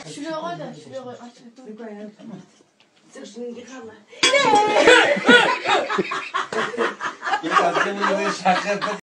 Şuraya koy da şuraya koy. Bir koyalım. Sık şunu yıkarlar. İlk az önce şaka yaptık.